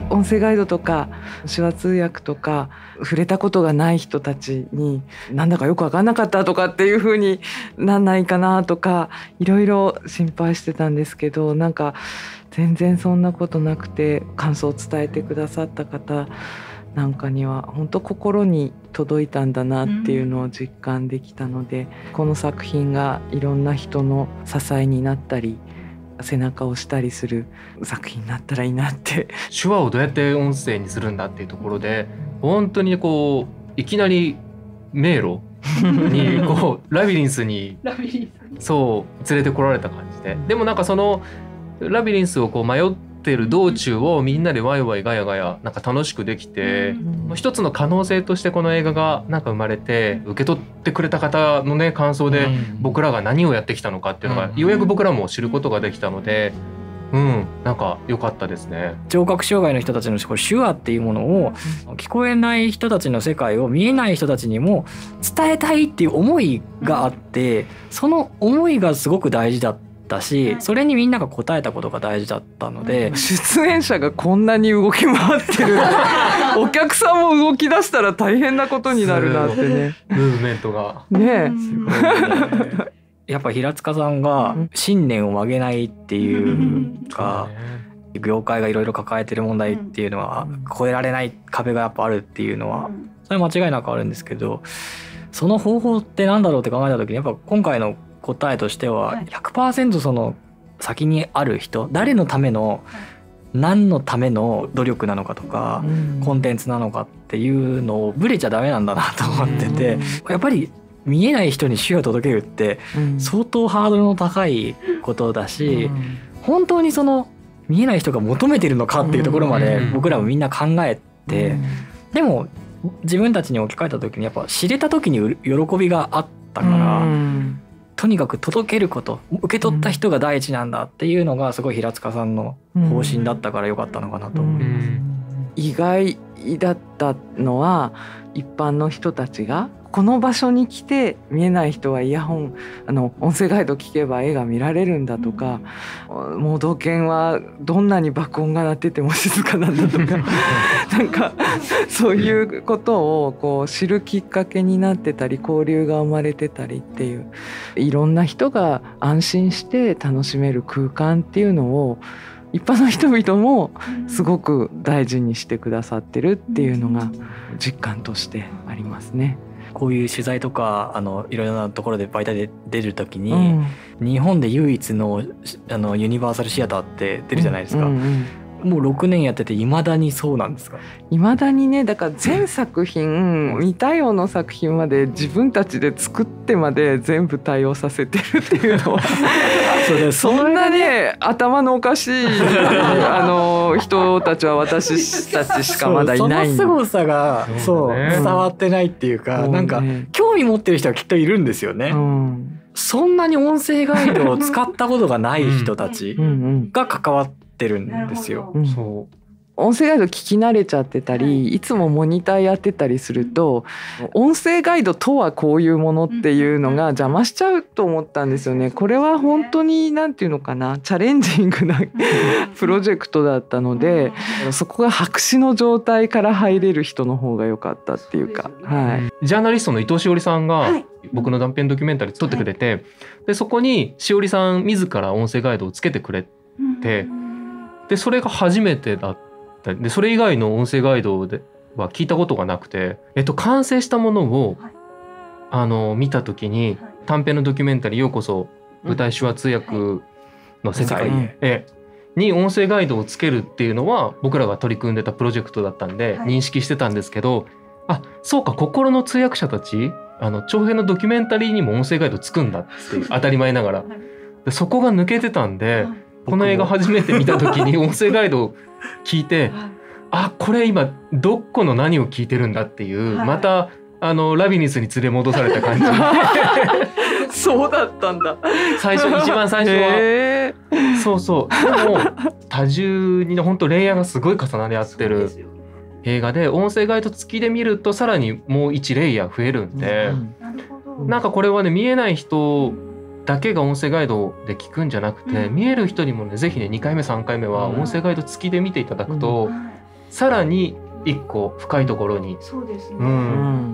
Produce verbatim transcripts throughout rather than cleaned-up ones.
音声ガイドとか手話通訳とか触れたことがない人たちになんだかよく分かんなかったとかっていう風になんないかなとかいろいろ心配してたんですけど、なんか全然そんなことなくて、感想を伝えてくださった方なんかには本当心に届いたんだなっていうのを実感できたので、この作品がいろんな人の支えになったり背中を押したりする作品になったらいいなって。 手話をどうやって音声にするんだっていうところで本当にこういきなり迷路にこうラビリンスにそう連れてこられた感じで、でもなんかそのラビリンスをこう迷ってる道中をみんなでワイワイガヤガヤなんか楽しくできて、うん、一つの可能性としてこの映画がなんか生まれて、受け取ってくれた方のね感想で僕らが何をやってきたのかっていうのがようやく僕らも知ることができたので、うん、なんか良かったですね。 聴覚障害の人たちのこれ手話っていうものを聞こえない人たちの世界を見えない人たちにも伝えたいっていう思いがあって、その思いがすごく大事だっただし、それにみんなが応えたことが大事だったので、 出演者がこんなに動き回ってるお客さんも動き出したら大変なことになるなってね。 ムーブメントがねえやっぱ平塚さんが信念を曲げないっていうか、業界がいろいろ抱えてる問題っていうのは越えられない壁がやっぱあるっていうのはそれは間違いなくあるんですけど、その方法ってなんだろうって考えた時にやっぱ今回の答えとしては ひゃくパーセント その先にある人、誰のための何のための努力なのかとかコンテンツなのかっていうのをブレちゃダメなんだなと思ってて、やっぱり見えない人に手話を届けるって相当ハードルの高いことだし、本当にその見えない人が求めてるのかっていうところまで僕らもみんな考えて、でも自分たちに置き換えた時にやっぱ知れた時に喜びがあったから、とにかく届けること、受け取った人が第一なんだっていうのがすごい平塚さんの方針だったから良かったのかなと思います。うん、 意外だったのは一般の人たちがこの場所に来て見えない人はイヤホンあの音声ガイド聞けば絵が見られるんだとか、盲導犬はどんなに爆音が鳴ってても静かなんだとかなんかそういうことをこう知るきっかけになってたり、交流が生まれてたりっていう、いろんな人が安心して楽しめる空間っていうのを一般の人々もすごく大事にしてくださってるっていうのが実感としてありますね。 こういう取材とかあのいろいろなところで媒体で出るときに、うん、日本で唯一の、あのユニバーサルシアターって出るじゃないですか、うんうんうん、もうろくねんやってて未だにそうなんですか？ 未だにね、だから全作品似たような作品まで自分たちで作ってまで全部対応させてるっていうのはそ, そんなね頭のおかしいあの人たちは私たちしかまだいない。 その凄さがそう、ね、伝わってないっていうか、ね、なんか興味持ってる人はきっといるんですよね、うん、そんなに音声ガイドを使ったことがない人たちが関わってるんですよ、うんうん、そう音声ガイド聞き慣れちゃってたり、いつもモニターやってたりすると、音声ガイドとはこういうものっていうのが邪魔しちゃうと思ったんですよね。これは本当になんていうのかな、チャレンジングなプロジェクトだったので、そこが白紙の状態から入れる人の方が良かったっていうか、はい、 ジャーナリストの伊藤詩織さんが僕の断片ドキュメンタリー撮ってくれて、でそこに詩織さん自ら音声ガイドをつけてくれて、でそれが初めてだった。でそれ以外の音声ガイドでは聞いたことがなくて、えっと、完成したものを、はい、あの見た時に、はい、短編のドキュメンタリーようこそ舞台手話通訳の世界へに音声ガイドをつけるっていうのは僕らが取り組んでたプロジェクトだったんで認識してたんですけど、はい、あそうか心の通訳者たちあの長編のドキュメンタリーにも音声ガイドつくんだっていう当たり前ながらでそこが抜けてたんで、はい、この映画初めて見た時に音声ガイドを聞いてあこれ今どこの何を聞いてるんだっていう、はい、またあのラビリンスに連れ戻された感じそうだったんだ最初一番最初はそうそうでも多重に本当レイヤーがすごい重なり合ってる映画で音声ガイド付きで見るとさらにもういちレイヤー増えるんで、うん、なんかこれはね見えない人だけが音声ガイドで聞くんじゃなくて、うん、見える人にもねぜひねにかいめさんかいめは音声ガイド付きで見ていただくと、うん、 さらに一個深いところに、 そうですね、 うん、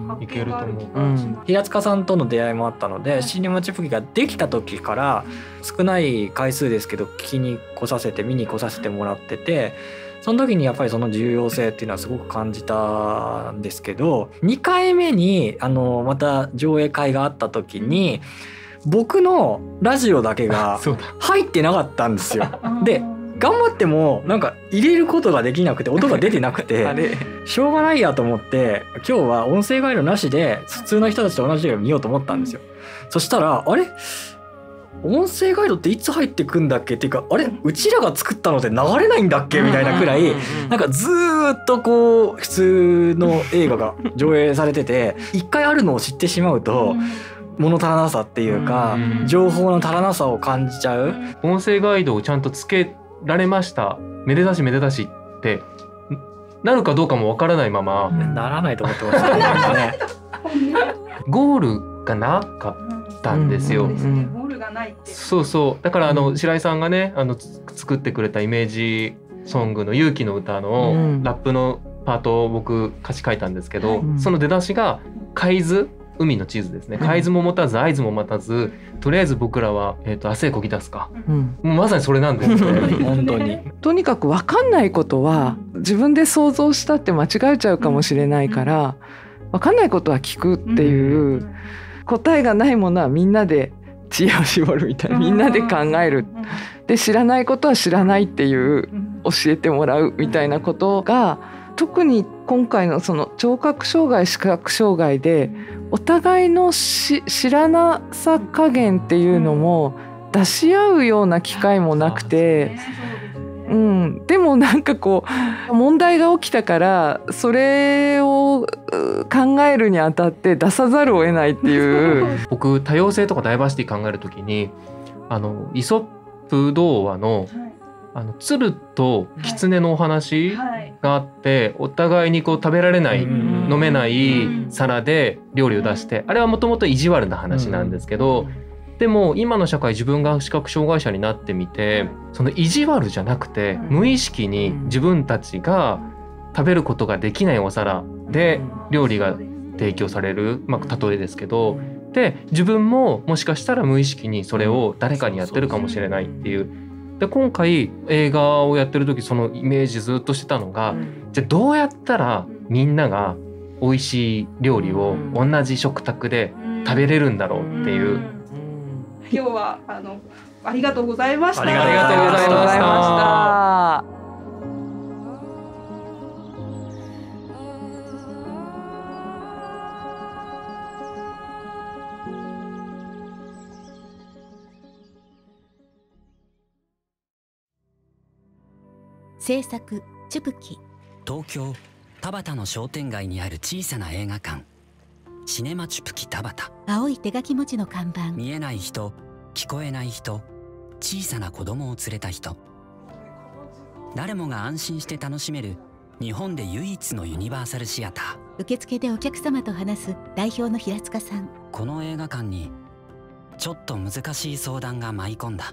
発いけると思う。 見がある気がします。 平塚さんとの出会いもあったので、シネマチプキができた時から少ない回数ですけど聞きに来させて見に来させてもらってて、その時にやっぱりその重要性っていうのはすごく感じたんですけど、にかいめにあのまた上映会があった時に僕のラジオだけが入ってなかったんですよ。で頑張ってもなんか入れることができなくて音が出てなくてしょうがないやと思って今日は音声ガイドなしで普通の人たちと同じ映画見ようと思ったんですよ。そしたらあれ音声ガイドっていつ入ってくんだっけっていうか、あれうちらが作ったのって流れないんだっけみたいなくらいなんかずっとこう普通の映画が上映されてて一回あるのを知ってしまうと物足らなさっていうか情報の足らなさを感じちゃう。 音声ガイドをちゃんとつけられました、めでたしめでたしってなるかどうかもわからないまま、 ならないと思ってましたね。 ゴールがなかったんですよ。そうそう、だからあの白井さんがねあの作ってくれたイメージソングの勇気の歌のラップのパートを僕歌詞書いたんですけど、その出だしが海図、海の地図ですね。海図も持たず合図も待たず、とりあえず僕らは、えー、と汗こぎ出すか、うん、もうまさにそれなんですね。 本当にとにかく分かんないことは自分で想像したって間違えちゃうかもしれないから、分かんないことは聞くっていう、答えがないものはみんなで知恵を絞るみたいな、みんなで考える、で知らないことは知らないっていう教えてもらうみたいなことが、特に今回のその聴覚障害視覚障害でお互いのし知らなさ加減っていうのも出し合うような機会もなくて、うん、でもなんかこう問題が起きたからそれを考えるにあたって出さざるを得ないっていう僕多様性とかダイバーシティ考えるときにあのイソップ童話のあの鶴と狐のお話があって、はいはい、お互いにこう食べられない飲めない皿で料理を出して、あれはもともと意地悪な話なんですけど、でも今の社会自分が視覚障害者になってみて、その意地悪じゃなくて無意識に自分たちが食べることができないお皿で料理が提供される、まあ、例えですけど、で自分ももしかしたら無意識にそれを誰かにやってるかもしれないっていう。で今回映画をやってる時そのイメージずっとしてたのが、うん、じゃあどうやったらみんなが美味しい料理を同じ食卓で食べれるんだろうっていう、うんうん、 今日はあのありがとうございました。 ありがとうございました。 制作チュプキ。 東京田端の商店街にある小さな映画館、シネマチュプキ田端。 青い手書き文字の看板。 見えない人、聞こえない人、小さな子供を連れた人、誰もが安心して楽しめる日本で唯一のユニバーサルシアター。 受付でお客様と話す代表の平塚さん。 この映画館にちょっと難しい相談が舞い込んだ。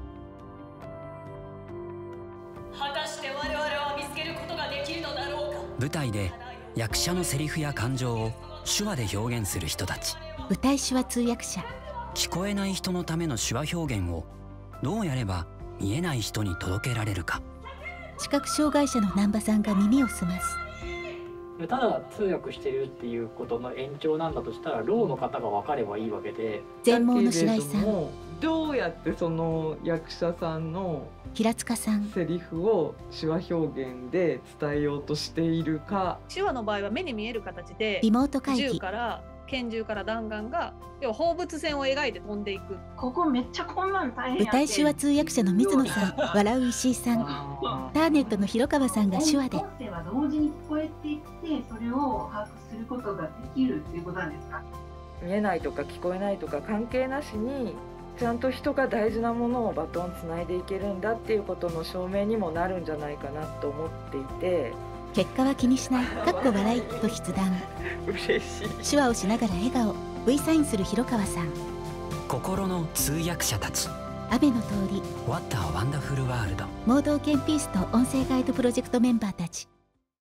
果たして我々は見つけることができるのだろうか。 舞台で役者のセリフや感情を手話で表現する人たち。 舞台手話通訳者。 聞こえない人のための手話表現をどうやれば見えない人に届けられるか。 視覚障害者の南波さんが耳を澄ます。 ただ通訳してるっていうことの延長なんだとしたら、ろうの方が分かればいいわけで、 全盲の白井さん。 どうやってその役者さんの平塚さんセリフを手話表現で伝えようとしているか。 手話の場合は目に見える形でリモート会議。 銃から拳銃から弾丸が要は放物線を描いて飛んでいく。 ここめっちゃこんなん大変やって。 舞台手話通訳者の水野さん、笑う石井さん、ターネットの広川さんが手話で。 音声は同時に聞こえていって、それを把握することができるっていうことなんですか。 見えないとか聞こえないとか関係なしに、ちゃんと人が大事なものをバトンつないでいけるんだっていうことの証明にもなるんじゃないかなと思っていて。 結果は気にしない、かっこ笑いと筆談。 嬉しい。 手話をしながら笑顔、V サインする広川さん。 心の通訳者たち。 雨の通り。 What a Wonderful World。 盲導犬ピースと音声ガイドプロジェクトメンバーたち。